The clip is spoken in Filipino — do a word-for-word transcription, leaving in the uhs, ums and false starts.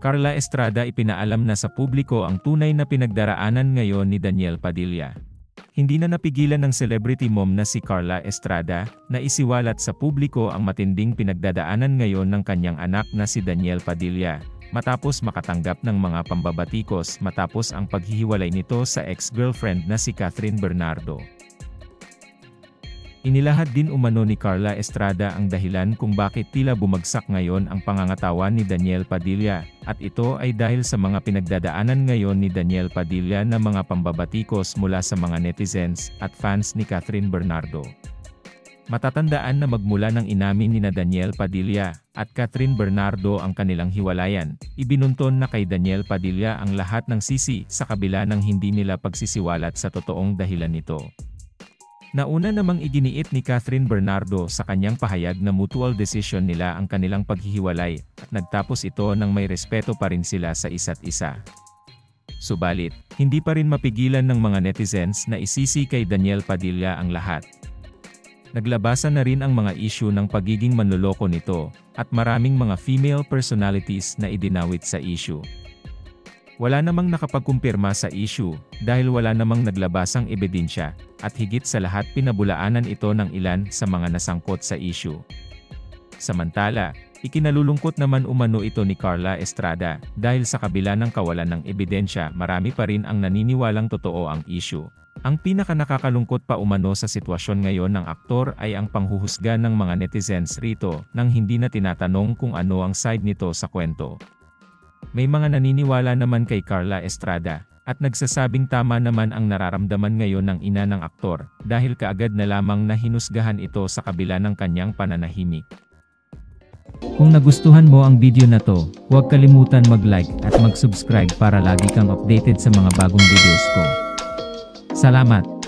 Carla Estrada ipinaalam na sa publiko ang tunay na pinagdaraanan ngayon ni Daniel Padilla. Hindi na napigilan ng celebrity mom na si Carla Estrada, na isiwalat sa publiko ang matinding pinagdadaanan ngayon ng kanyang anak na si Daniel Padilla, matapos makatanggap ng mga pambabatikos matapos ang paghihiwalay nito sa ex-girlfriend na si Kathryn Bernardo. Inilahad din umano ni Carla Estrada ang dahilan kung bakit tila bumagsak ngayon ang pangangatawan ni Daniel Padilla, at ito ay dahil sa mga pinagdadaanan ngayon ni Daniel Padilla na mga pambabatikos mula sa mga netizens at fans ni Kathryn Bernardo. Matatandaan na magmula ng inamin ni na Daniel Padilla at Kathryn Bernardo ang kanilang hiwalayan, ibinunton na kay Daniel Padilla ang lahat ng sisi sa kabila ng hindi nila pagsisiwalat sa totoong dahilan nito. Nauna namang iginiit ni Kathryn Bernardo sa kanyang pahayag na mutual decision nila ang kanilang paghihiwalay, at nagtapos ito nang may respeto pa rin sila sa isa't isa. Subalit, hindi pa rin mapigilan ng mga netizens na isisi kay Daniel Padilla ang lahat. Naglabasan na rin ang mga issue ng pagiging manloloko nito, at maraming mga female personalities na idinawit sa issue. Wala namang nakapagkumpirma sa issue, dahil wala namang naglabasang ebidensya, at higit sa lahat pinabulaanan ito ng ilan sa mga nasangkot sa issue. Samantala, ikinalulungkot naman umano ito ni Carla Estrada, dahil sa kabila ng kawalan ng ebidensya marami pa rin ang naniniwalang totoo ang issue. Ang pinaka-nakakalungkot pa umano sa sitwasyon ngayon ng aktor ay ang panghuhusga ng mga netizens rito, nang hindi na tinatanong kung ano ang side nito sa kwento. May mga naniniwala naman kay Carla Estrada, at nagsasabing tama naman ang nararamdaman ngayon ng ina ng aktor, dahil kaagad na lamang na hinusgahan ito sa kabila ng kanyang pananahimik. Kung nagustuhan mo ang video na to, huwag kalimutan mag-like at mag-subscribe para lagi kang updated sa mga bagong videos ko. Salamat!